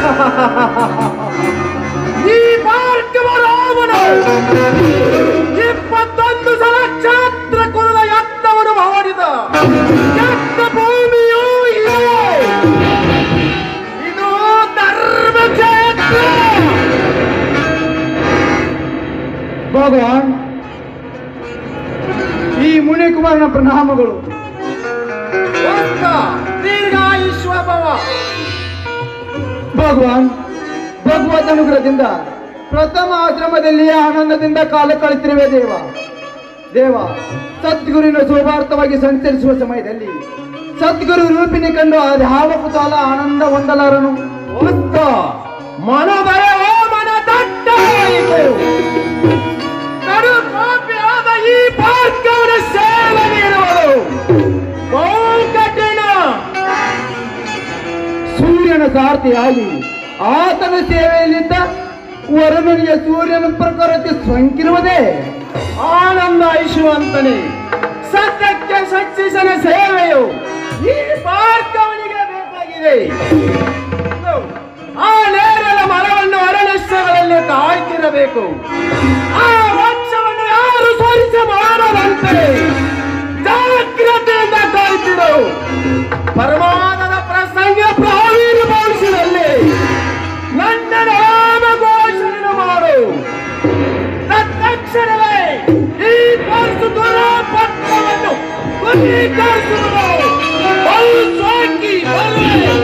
ಈ ಭಾರ್ಗವ ರಾಮನು 21 ಸಲ ಕ್ಷೇತ್ರ ಕುಲದ ಯಜ್ಞವನ್ನು ಮಾಡಿದ ಯಜ್ಞ ಭೂಮಿಯೂ ಇದೆ. ಇದು ಧರ್ಮಕ್ಷೇತ್ರ. ಭಗವಾನ್, ಈ ಮುನಿಕುಮಾರನ ಪ್ರಣಾಮಗಳು. ದೀರ್ಘಾಯುಷ್ಯಭವ. ಭಗವಾನ್, ಭಗವದ್ ಅನುಗ್ರಹದಿಂದ ಪ್ರಥಮ ಆಶ್ರಮದಲ್ಲಿ ಆನಂದದಿಂದ ಕಾಲ ಕಳೆತಿರುವೆ ದೇವ. ಸದ್ಗುರುವಿನ ಶೋಭಾರ್ಥವಾಗಿ ಸಂಚರಿಸುವ ಸಮಯದಲ್ಲಿ ಸದ್ಗುರು ರೂಪಿನಿ ಕಂಡು ಯಾವ ಕುತೂಹಲ ಆನಂದ ಹೊಂದಲಾರನು. ಮನದಯವೋ ಮನ ದಟ್ಟವಾಯಿತು. ಕಡುಕೋಪಿಯಾದ ಈ ಭಾಗ್ಯವನ ಸೇವೆ ನೀಡುವುದು ಬಹು ಕಠಿಣ. ಸೂರ್ಯನ ಸಾರಥಿಯಾಗಿ ಆತನ ಸೇವೆಯಲ್ಲಿದ್ದ ವರುಣನಿಗೆ ಸೂರ್ಯನ ಪ್ರಕಾರಕ್ಕೆ ಸೋಂಕಿರುವುದೇ ಆನಂದ ಐಶುವಂತನೇ. ಸತ್ಯಕ್ಕೆ ಸಚ್ಚಿಸನ ಸೇವೆಯು ಈ ಭಾರ್ಗವನಿಗೆ ಬೇಕಾಗಿದೆ. ಆ ನೇರಳ ಮರವನ್ನು ಅರಣ್ಯಗಳಲ್ಲಿ ಕಾಯ್ತಿರಬೇಕು. ಆ ವೃಕ್ಷವನ್ನು ಯಾರು ಸೋರಿಸಿ ಮಾಡದಂತೆ ಜಾಗ್ರತೆಯಿಂದ ಕಾಯ್ತಿರು. ಪರಮಾನದ ಪ್ರಸಂಗ ಪ್ರಾವೀರ್ಭವಿಸಿದಲ್ಲಿ ನನ್ನ ನಾಮ ಘೋಷಣೆ ಮಾಡು. ತಕ್ಷಣವೇ ಈ ಪರಸು ದುರಾಪತ್ರವನ್ನು ಗುಣೀಕರಿಸುವುದು ಸಾಕಿ ಬರುವೆ.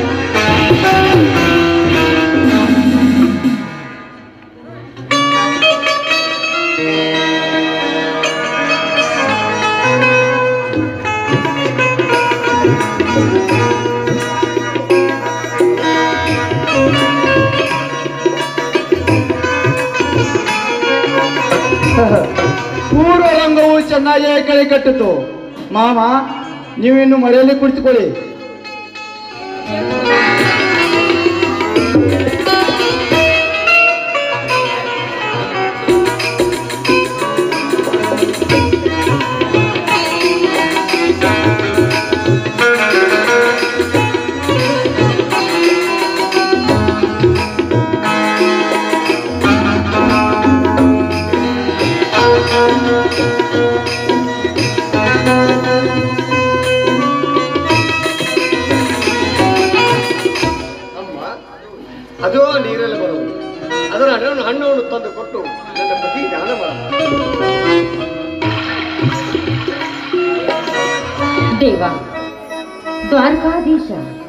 ಪೂರ್ವ ರಂಗವು ಚೆನ್ನಾಗಿ ಕೈ ಕಟ್ಟಿತು. ಮಾಮ, ನೀವಿನ್ನು ಮರೆಯಲ್ಲಿ ಕುಳಿತುಕೊಳ್ಳಿ. ಅದು ನೀರಲ್ಲಿ ಬರುವುದು. ಅದರ ಹಣ್ಣನ್ನು ತಂದು ಕೊಟ್ಟು ನನ್ನ ಪತಿ ದಾನ ಮಾಡ. ದೇವ ದ್ವಾರಕಾಧೀಶ,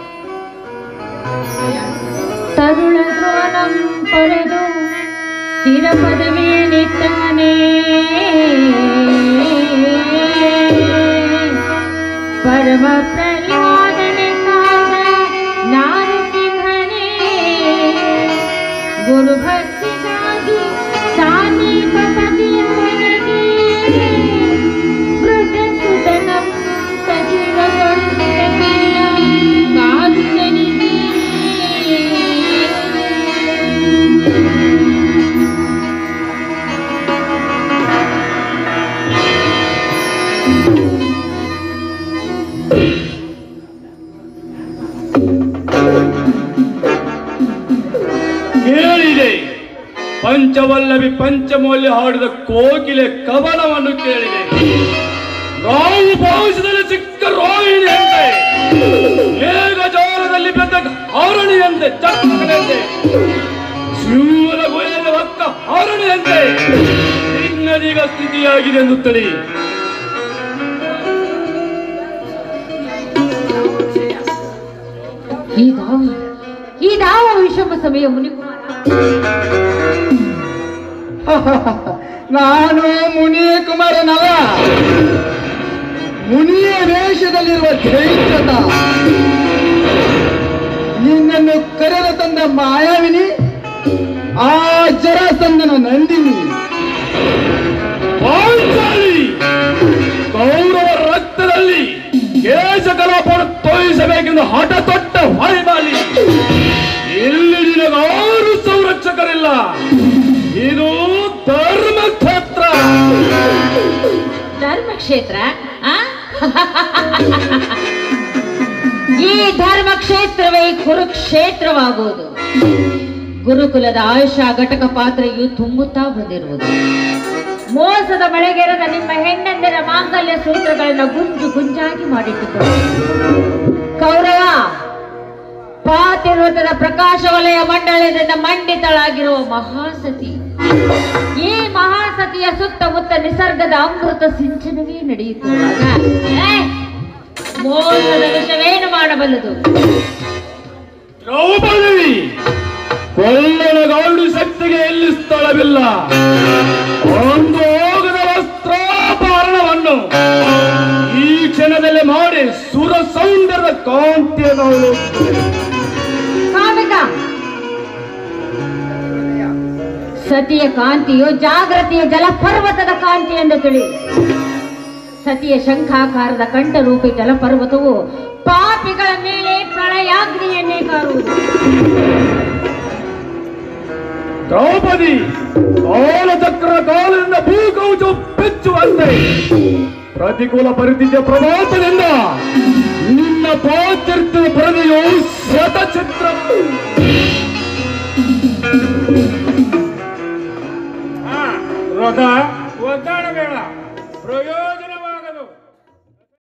ತರುಣ ಧ್ರುವನಂ ಪಡೆದು ಚಿರ ಪದವಿಯಲ್ಲಿದ್ದಾನೆ. ಪರಮ ಪ್ರಹ್ಲಾದನೆ ಕಾದ ನಾರಸಿಂಹನೇ, ಗುರು ಭಕ್ತಿಗಾಗಿ ಸಾಮೀಪ ಪತಿಯ ಮನೆಗೆ ವೃದ್ಧ ಸುತನಂ ಸಚಿವಗೊಳಿಸಿದ ಕಾದುದನಿಗೆ. ಕೇಳಿದೆ, ಪಂಚವಲ್ಲಭಿ ಪಂಚಮೌಲ್ಯ ಹಾಡಿದ ಕೋಗಿಲೆ ಕವನವನ್ನು ಕೇಳಿದೆ. ರಾವು ಭಾವಿಸಿದಲ್ಲಿ ಸಿಕ್ಕ ರೋಹಿಣಿಯಂತೆ, ಮೇಘ ಜೋರದಲ್ಲಿ ಬೆದ್ದ ಹಾರಣಿಯಂತೆ, ಚಕ್ಕನಂತೆ ಶಿವನ ಗುಹೆಯ ಒಕ್ಕ ಹಾರಣಿಯಂತೆ ನಿನ್ನದೀಗ ಸ್ಥಿತಿಯಾಗಿದೆ ಎಂದು ತಳಿ. ಇದಾವ ವಿಷಮ ಸಮಯ ಮುನಿಕುಮಾರ. ನಾನು ಮುನಿಕುಮಾರನಲ್ಲ, ಮುನಿಯ ವೇಷದಲ್ಲಿರುವ ಚೈತ್ರತ. ನಿನ್ನನ್ನು ಕರೆದ ತಂದ ಮಾಯಾವಿನಿ, ಆ ಜರಾಸಂಧನ ನಂದಿನಿ. ಕೌರವ ರಕ್ತದಲ್ಲಿ ಕೇಶ ಕಲಾಪವನ್ನು ತೋರಿಸಬೇಕೆಂದು ಹಠ ತೊಟ್ಟ ಹೊಳೆಮಾಲಿ. ಇಲ್ಲಿ ನಿನಗಾರು ಸಂರಕ್ಷಕರಿಲ್ಲ. ಇದು ಧರ್ಮಕ್ಷೇತ್ರ. ಧರ್ಮಕ್ಷೇತ್ರ ಈ ಧರ್ಮ ಕ್ಷೇತ್ರವೇ ಕುರುಕ್ಷೇತ್ರವಾಗುವುದು. ಗುರುಕುಲದ ಆಯುಷ ಘಟಕ ಪಾತ್ರೆಯು ತುಂಬುತ್ತಾ ಬಂದಿರುವುದು. ಮೋಸದ ಮಳೆಗೆರೆದ ನಿಮ್ಮ ಹೆಣ್ಣಂದಿರ ಮಾಂಗಲ್ಯ ಸೂತ್ರಗಳನ್ನು ಗುಂಜು ಗುಂಜಾಗಿ ಮಾಡಿಟ್ಟುಕೊಂಡು ಕೌರವ ಪಾತಿರ್ವತದ ಪ್ರಕಾಶ ವಲಯ ಮಂಡಳದಿಂದ ಮಂಡಿತಳಾಗಿರುವ ಮಹಾಸತಿ. ಈ ಮಹಾಸತಿಯ ಸುತ್ತಮುತ್ತ ನಿಸರ್ಗದ ಅಮೃತ ಸಿಂಚನವೇ ನಡೆಯುತ್ತಿರುವಾಗ ಮೋಸದ ವಿಷವೇನು ಮಾಡಬಲ್ಲದು? ದ್ರೌಪದಿ, ಕೊಲ್ಲನಗಾಡು ಶಕ್ತಿಗೆ ಎಲ್ಲಿ ಸ್ಥಳವಿಲ್ಲ. ಒಂದು ಹೋಗದ ವಸ್ತ್ರಾಭರಣವನ್ನು ಈ ಕ್ಷಣದಲ್ಲಿ ಮಾಡಿ ಸುರ ಸೌಂದರ್ಯದ ಕಾಂತಿಯನ್ನು ಸತಿಯ ಕಾಂತಿಯು ಜಾಗೃತಿಯ ಜಲಪರ್ವತದ ಕಾಂತಿ ಎಂದು ತಿಳಿ. ಸತಿಯ ಶಂಖಾಕಾರದ ಕಂಠರೂಪಿ ಜಲಪರ್ವತವು ಪಾಪಿಗಳ ಮೇಲೆ ಪ್ರಳಯಾಗ್ನಿಯನ್ನೇ ಕಾರುವುದು. ದ್ರೌಪದಿ, ಕಾಲಚಕ್ರ ಕಾಲದಿಂದ ಭೂಕೌಚ ಬೆಚ್ಚುವಂತೆ ಪ್ರತಿಕೂಲ ಪರಿಸ್ಥಿತಿಯ ಪ್ರಭಾವದಿಂದ ನಿನ್ನ ಪಾತಿರ್ಥ ಪರದೆಯು ಶತಚಿತ್ರ ರಥ ಒದ್ದಾಡಬೇಡ. ಪ್ರಯೋಜನ